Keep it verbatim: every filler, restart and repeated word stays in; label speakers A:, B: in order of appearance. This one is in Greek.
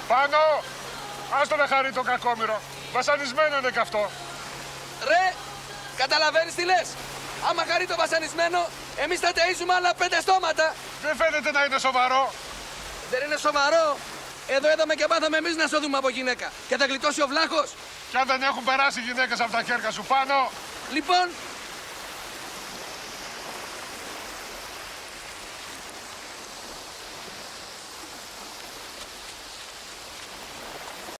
A: Πάνω! Άστο να χαρεί το κακόμοιρο. Βασανισμένο είναι κι αυτό.
B: Ρε, καταλαβαίνεις τι λες. Άμα χαρεί το βασανισμένο, εμείς θα ταΐζουμε άλλα πέντε στόματα.
A: Δεν φαίνεται να είναι σοβαρό.
B: Δεν είναι σοβαρό. Εδώ είδαμε και μάθαμε εμείς να σώδουμε από γυναίκα. Και θα γλιτώσει ο βλάχος.
A: Κι αν δεν έχουν περάσει γυναίκες από τα χέρια σου πάνω.
B: Λοιπόν,